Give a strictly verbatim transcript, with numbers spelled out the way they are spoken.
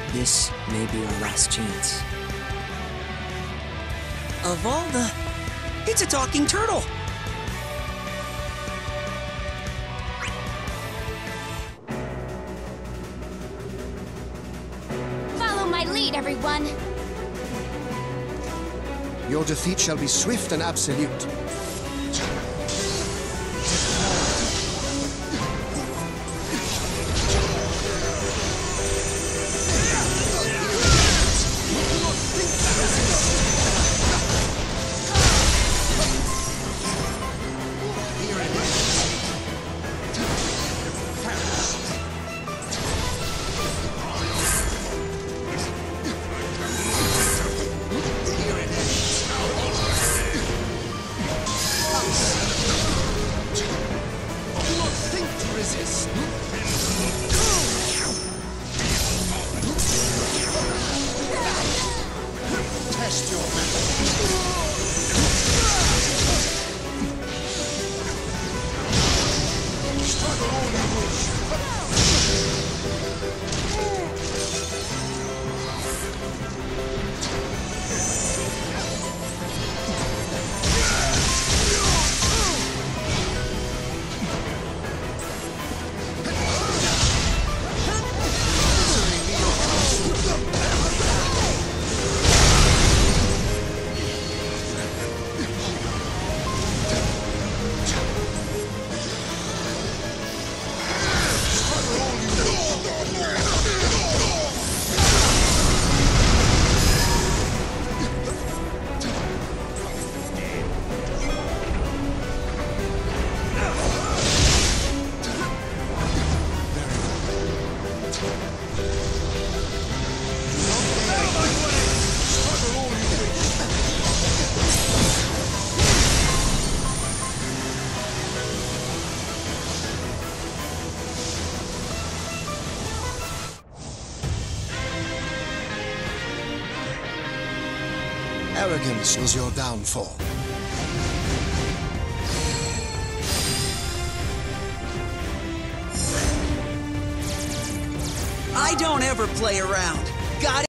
This may be our last chance. Of all the... It's a talking turtle! Follow my lead, everyone! Your defeat shall be swift and absolute. Test your struggle all you wish. Arrogance was your downfall. I don't ever play around. Got it?